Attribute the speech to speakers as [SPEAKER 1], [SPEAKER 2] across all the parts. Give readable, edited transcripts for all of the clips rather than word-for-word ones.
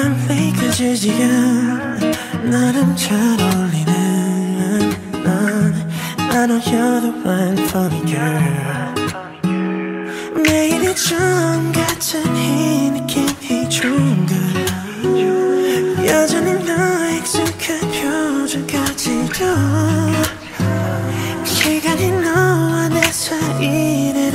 [SPEAKER 1] 빨리 그치지가 나름 잘 어울리는 넌 I know you're the one for me girl 매일이 처음 같은 이 느낌이 좋은 걸 여전히 너의 익숙한 표정까지도 시간이 너와 내 사이를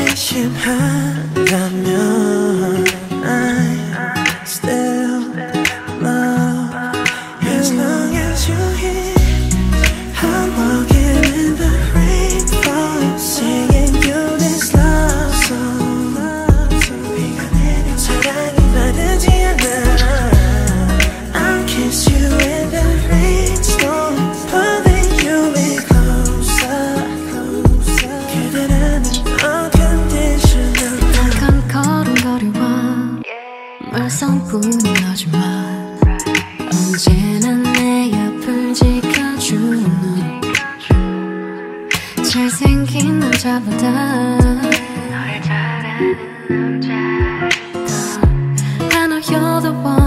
[SPEAKER 1] 의심한다면 I still love as long as you're here I'm walking in the rainfall singing you this love song 비가 내려 사랑이 마르지 않아 I'll kiss you in the rainstorm pulling you in closer 그대라는 unconditional
[SPEAKER 2] 약간 걸음걸이와 말썽뿐인 너지만 언제나 내 옆을 지켜주는 너 잘생긴 남자보다 널 잘하는 남자 I know you're the one